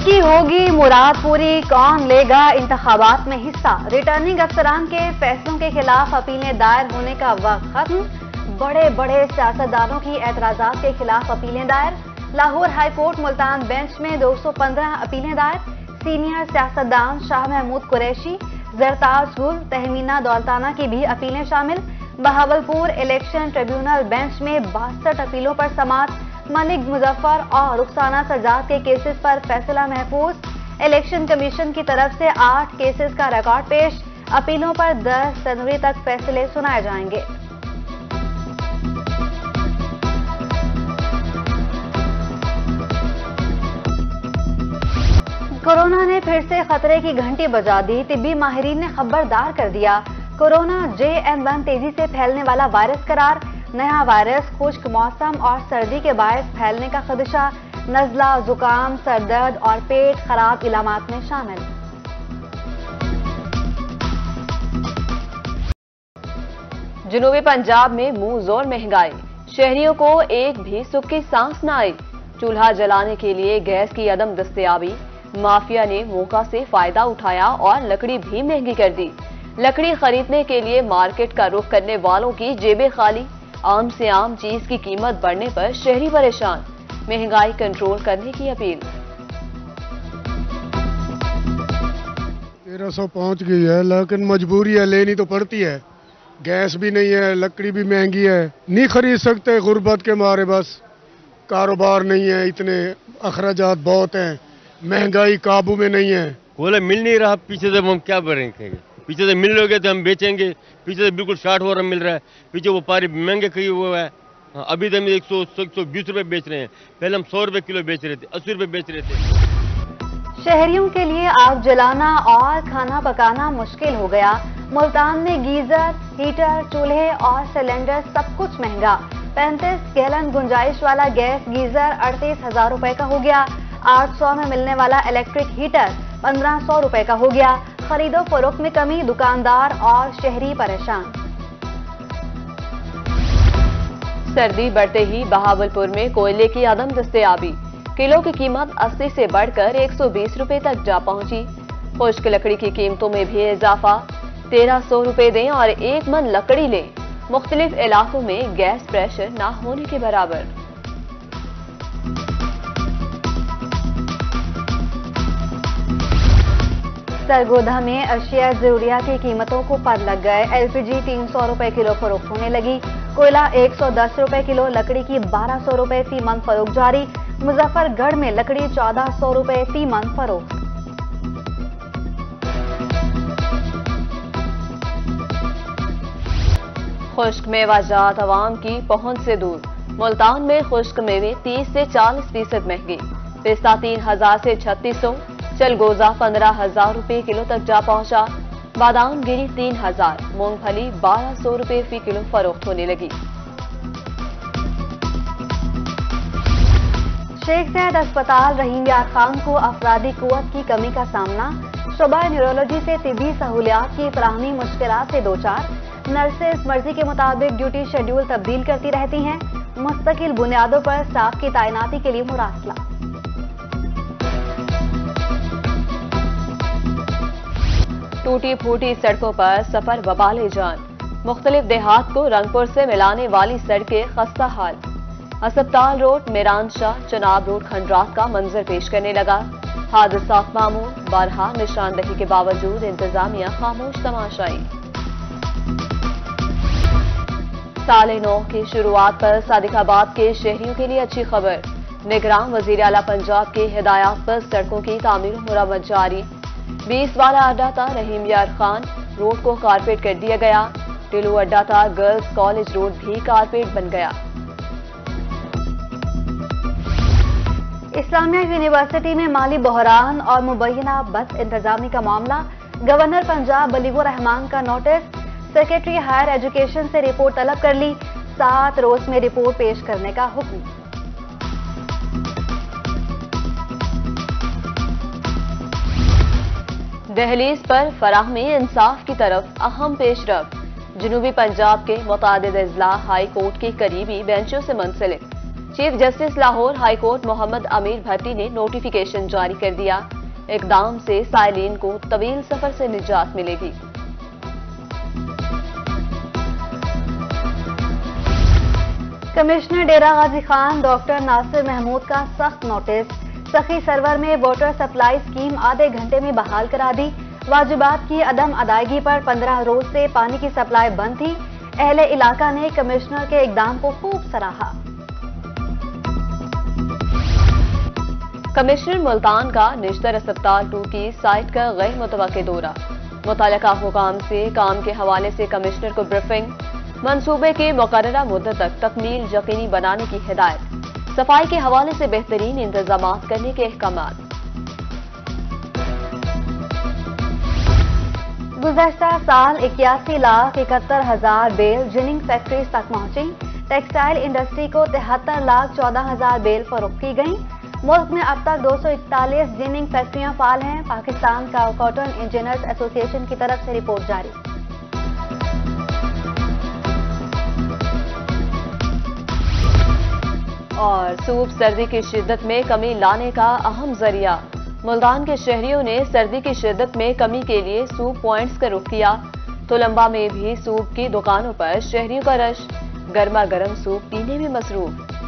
किसकी होगी मुराद पूरी, कौन लेगा इंतखाबात में हिस्सा। रिटर्निंग अफसरान के फैसलों के खिलाफ अपीलें दायर होने का वक्त खत्म। बड़े बड़े सियासतदानों की एतराजात के खिलाफ अपीलें दायर। लाहौर हाईकोर्ट मुल्तान बेंच में 215 अपीलें दायर। सीनियर सियासतदान शाह महमूद कुरैशी, जरताज गुल, तहमीना दौलताना की भी अपीलें शामिल। बहावलपुर इलेक्शन ट्रिब्यूनल बेंच में 62 अपीलों पर समाअत। मलिक मुजफ्फर और रुखसाना सज्जाद के केसेस पर फैसला महफूज। इलेक्शन कमीशन की तरफ से 8 केसेस का रिकॉर्ड पेश। अपीलों पर 10 जनवरी तक फैसले सुनाए जाएंगे। कोरोना ने फिर से खतरे की घंटी बजा दी। तिब्बी माहिरीन ने खबरदार कर दिया। कोरोना JN1 तेजी से फैलने वाला वायरस करार। नया वायरस खुश्क मौसम और सर्दी के बायस फैलने का खदशा। नजला, जुकाम, सरदर्द और पेट खराब इलामात में शामिल। जनूबी पंजाब में मुंह जोर महंगाई। शहरियों को एक भी सुख की सांस न आई। चूल्हा जलाने के लिए गैस की अदम दस्तयाबी। माफिया ने मौका से फायदा उठाया और लकड़ी भी महंगी कर दी। लकड़ी खरीदने के लिए मार्केट का रुख करने वालों की जेबें खाली। आम से आम चीज की कीमत बढ़ने पर शहरी परेशान। महंगाई कंट्रोल करने की अपील। 1300 पहुंच गई है, लेकिन मजबूरी है, लेनी तो पड़ती है। गैस भी नहीं है, लकड़ी भी महंगी है, नहीं खरीद सकते गुर्बत के मारे। बस कारोबार नहीं है, इतने अखराजात बहुत हैं, महंगाई काबू में नहीं है। कोयला मिल नहीं रहा, पीछे से हम क्या करेंगे। पीछे से मिल लोगे तो हम बेचेंगे, पीछे से बिल्कुल 60 हो रहा मिल रहा है। पीछे वो पारी महंगे कहीं हुआ है। अभी तो हम 100-120 रुपए बेच रहे हैं, पहले हम 100 रुपए किलो बेच रहे थे, 80 रुपए बेच रहे थे। शहरियों के लिए आग जलाना और खाना पकाना मुश्किल हो गया। मुल्तान में गीजर, हीटर, चूल्हे और सिलेंडर सब कुछ महंगा। 35 गैलन गुंजाइश वाला गैस गीजर 38,000 रुपए का हो गया। 800 में मिलने वाला इलेक्ट्रिक हीटर 1500 रुपए का हो गया। खरीदो फरोख्त में कमी, दुकानदार और शहरी परेशान। सर्दी बढ़ते ही बहावलपुर में कोयले की अदम दस्तयाबी। किलो की कीमत 80 से बढ़कर 120 रुपए तक जा पहुंची। खुश्क लकड़ी की कीमतों में भी इजाफा। 1300 रुपए दें और 1 मन लकड़ी लें। मुख्तलिफ इलाकों में गैस प्रेशर न होने के बराबर। सरगोधा में अशिया जरूरिया की कीमतों को पर लग गए। LPG 300 रुपए किलो फरोख्त होने लगी। कोयला 110 रुपए किलो, लकड़ी की 1200 रुपए फी मन फरोख्त जारी। मुजफ्फरगढ़ में लकड़ी 1400 रुपए फी मन फरोख्त। खुश्क मेवाजात अवाम की पहुंच से दूर। मुल्तान में खुश्क मेवे 30 से 40% महंगे। पिस्ता 3000 से 3600, चलगोजा 15,000 रुपए किलो तक जा पहुंचा। बादाम गिरी 3000, मूंगफली 1200 रुपए फी किलो फरोख्त होने लगी। शेख ज़ैद अस्पताल रहीम यार खान को अफरादी कुव्वत की कमी का सामना। शुबा न्यूरोलॉजी से तिब्बी सहूलियात की फराहमी मुश्किलात से दोचार। नर्सेज मर्जी के मुताबिक ड्यूटी शेड्यूल तब्दील करती रहती हैं। मुस्तकिल बुनियादों पर स्टाफ की तैनाती के लिए मुरासला। टूटी फूटी सड़कों पर सफर वबाले जान। मुख्तलिफ देहात को रंगपुर से मिलाने वाली सड़कें खस्ता हाल। अस्पताल रोड, मीरान शाह, चनाब रोड खंडरात का मंजर पेश करने लगा। हादसात मामूल, बारहा निशानदही के बावजूद इंतजामिया खामोश तमाशाई। साले 9 की शुरुआत पर सादिकाबाद के शहरियों के लिए अच्छी खबर। निगरान वजीर आला पंजाब की हिदायत पर सड़कों की तामीर मुरम्मत जारी। 20 वाला अड्डा था रहीम यार खान रोड को कारपेट कर दिया गया। टिलू अड्डा था गर्ल्स कॉलेज रोड भी कारपेट बन गया। इस्लामिया यूनिवर्सिटी में माली बहरान और मुबैना बस इंतजामी का मामला। गवर्नर पंजाब बलीगुर रहमान का नोटिस। सेक्रेटरी हायर एजुकेशन से रिपोर्ट तलब कर ली। 7 रोज में रिपोर्ट पेश करने का हुक्म। दहलीज पर फराहमी इंसाफ की तरफ अहम पेशरफ। जनूबी पंजाब के मुतादिद अजला हाई कोर्ट के करीबी बेंचों से मुंसलिक। Chief justice Lahore high court Mohammad Amir Bhatti ने नोटिफिकेशन जारी कर दिया। इकदाम से साइलिन को तवील सफर से निजात मिलेगी। कमिश्नर डेरा गाजी खान डॉक्टर नासिर महमूद का सख्त नोटिस। सखी सरवर में वाटर सप्लाई स्कीम आधे घंटे में बहाल करा दी। वाजिबात की अदम अदायगी पर 15 रोज से पानी की सप्लाई बंद थी। अहले इलाका ने कमिश्नर के इकदाम को खूब सराहा। कमिश्नर मुल्तान का निश्तर अस्पताल 2 की साइट का गैर मुतवक्किल दौरा। मुताल्लिका हुकाम से काम के हवाले से कमिश्नर को ब्रीफिंग। मंसूबे के मुकर्ररा मुद्दत तक तकमील यकीनी बनाने की हिदायत। सफाई के हवाले से बेहतरीन इंतजाम करने के अहकाम। गुज़श्ता साल 81,71,000 बेल जिनिंग फैक्ट्रीज तक पहुंची। टेक्सटाइल इंडस्ट्री को 73,14,000 बेल फरोख्त की गई। मुल्क में अब तक 241 जिनिंग फैक्ट्रियां फाल हैं। पाकिस्तान का कॉटन इंजीनियर्स एसोसिएशन की तरफ से रिपोर्ट जारी। और सूप सर्दी की शिद्दत में कमी लाने का अहम जरिया। मुल्तान के शहरियों ने सर्दी की शिद्दत में कमी के लिए सूप पॉइंट्स का रुख किया। तोलंबा में भी सूप की दुकानों पर शहरियों का रश। गर्मा गर्म सूप पीने में मसरूफ।